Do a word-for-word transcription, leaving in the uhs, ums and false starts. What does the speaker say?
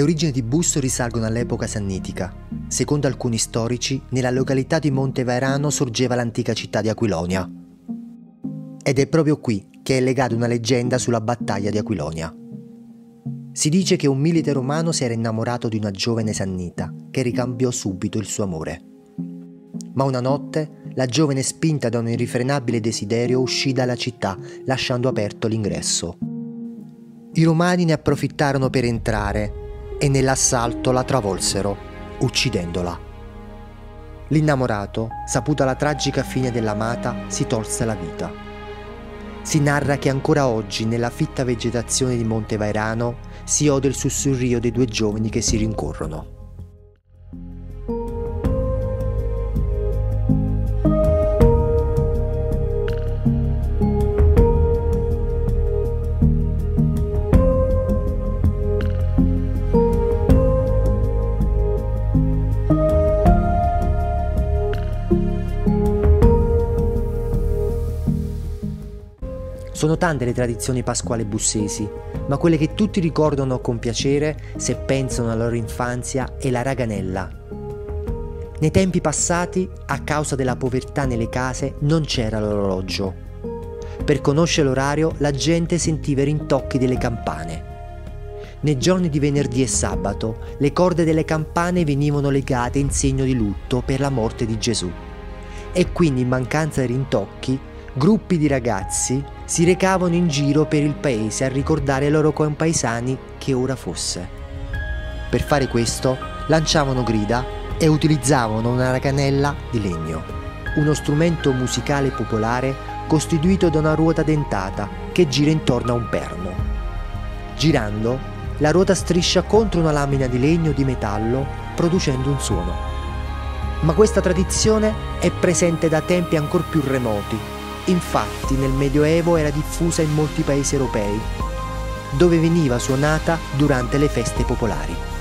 origini di Busto risalgono all'epoca sannitica. Secondo alcuni storici, nella località di Monte Vairano sorgeva l'antica città di Aquilonia. Ed è proprio qui che è legata una leggenda sulla battaglia di Aquilonia. Si dice che un milite romano si era innamorato di una giovane sannita che ricambiò subito il suo amore. Ma una notte la giovane, spinta da un irrefrenabile desiderio, uscì dalla città lasciando aperto l'ingresso. I romani ne approfittarono per entrare e nell'assalto la travolsero, uccidendola. L'innamorato, saputa la tragica fine dell'amata, si tolse la vita. Si narra che ancora oggi nella fitta vegetazione di Monte Vairano si ode il sussurrio dei due giovani che si rincorrono. Sono tante le tradizioni pasquali bussesi, ma quelle che tutti ricordano con piacere se pensano alla loro infanzia è la raganella. Nei tempi passati, a causa della povertà nelle case, non c'era l'orologio. Per conoscere l'orario, la gente sentiva i rintocchi delle campane. Nei giorni di venerdì e sabato, le corde delle campane venivano legate in segno di lutto per la morte di Gesù. E quindi, in mancanza di rintocchi, gruppi di ragazzi si recavano in giro per il paese a ricordare ai loro compaesani che ora fosse. Per fare questo lanciavano grida e utilizzavano una raganella di legno, uno strumento musicale popolare costituito da una ruota dentata che gira intorno a un perno. Girando, la ruota striscia contro una lamina di legno o di metallo, producendo un suono. Ma questa tradizione è presente da tempi ancor più remoti. Infatti nel Medioevo era diffusa in molti paesi europei, dove veniva suonata durante le feste popolari.